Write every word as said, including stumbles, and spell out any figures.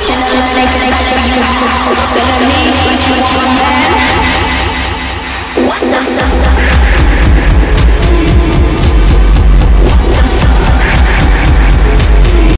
Shine a light like for you. Gonna make you want man.